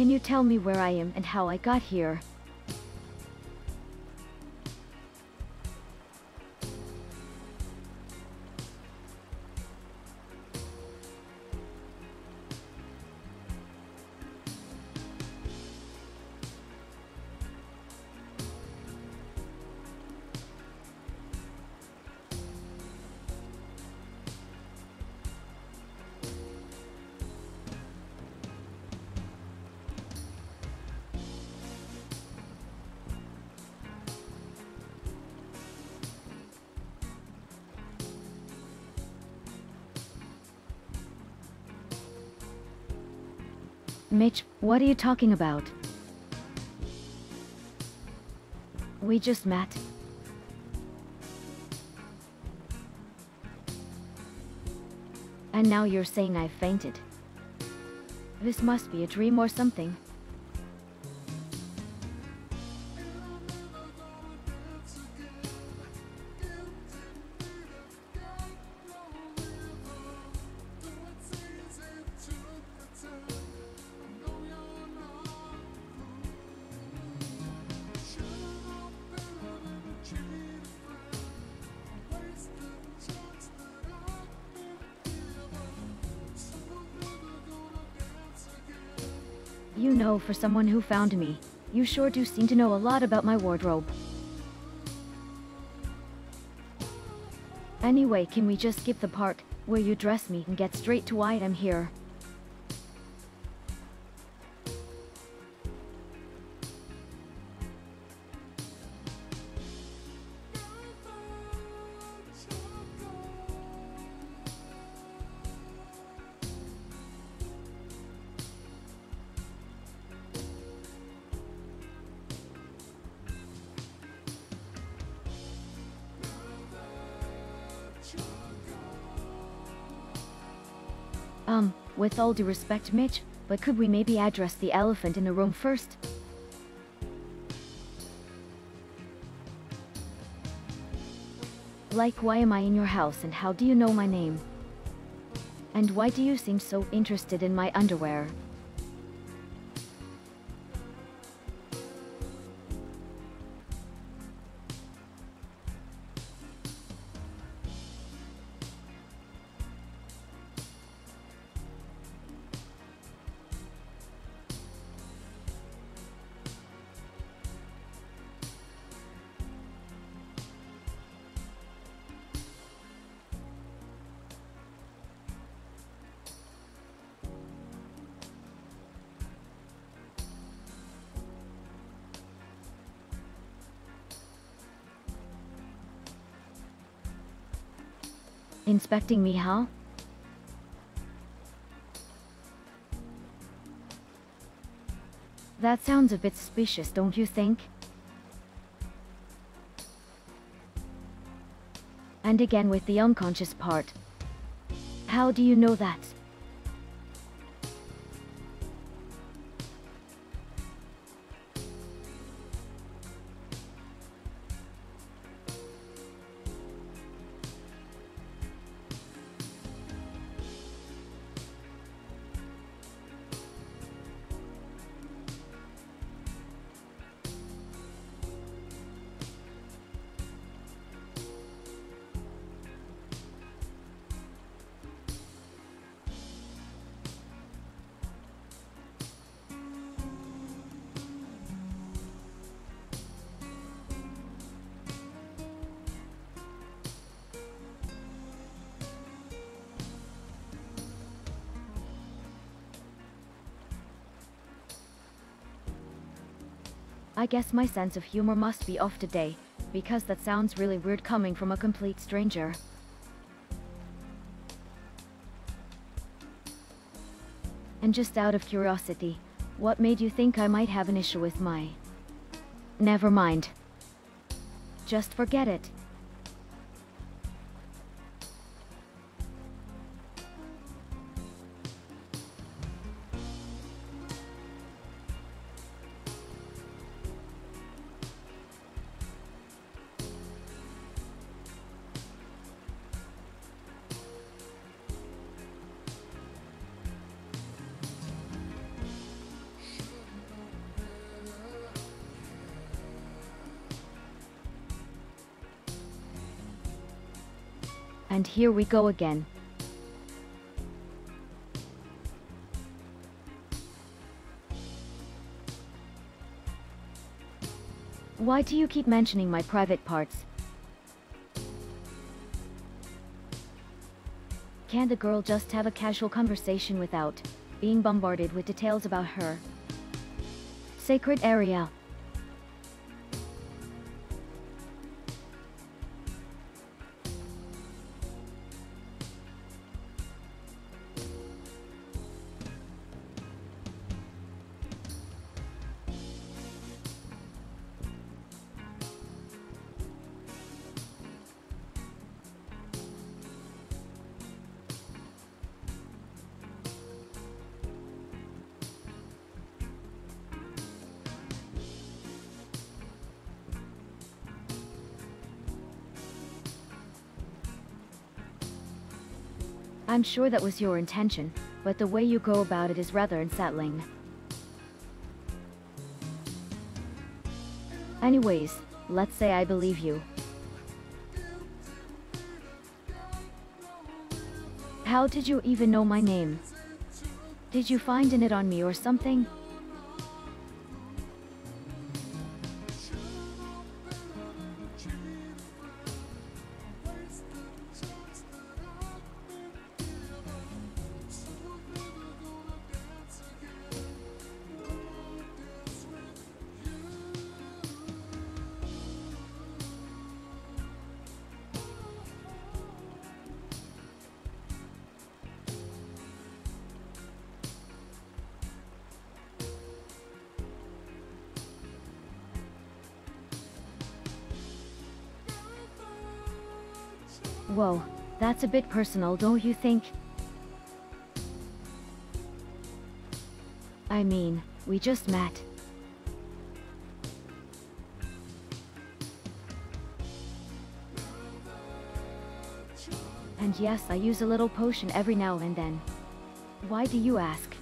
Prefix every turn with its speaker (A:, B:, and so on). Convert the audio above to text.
A: Can you tell me where I am and how I got here? Mitch, what are you talking about? We just met. And now you're saying I fainted. This must be a dream or something. You know, for someone who found me, you sure do seem to know a lot about my wardrobe. Anyway, can we just skip the part where you dress me and get straight to why I'm here? With all due respect, Mitch, but could we maybe address the elephant in the room first? Like, why am I in your house and how do you know my name? And why do you seem so interested in my underwear? Inspecting me, huh? That sounds a bit suspicious, don't you think? And again with the unconscious part. How do you know that? I guess my sense of humor must be off today, because that sounds really weird coming from a complete stranger. And just out of curiosity, what made you think I might have an issue with my... Never mind. Just forget it. And here we go again. Why do you keep mentioning my private parts? Can't a girl just have a casual conversation without being bombarded with details about her sacred area? I'm sure that was your intention, but the way you go about it is rather unsettling. Anyways, let's say I believe you. How did you even know my name? Did you find it on me or something? Whoa, that's a bit personal, don't you think? I mean, we just met. And yes, I use a little potion every now and then. Why do you ask?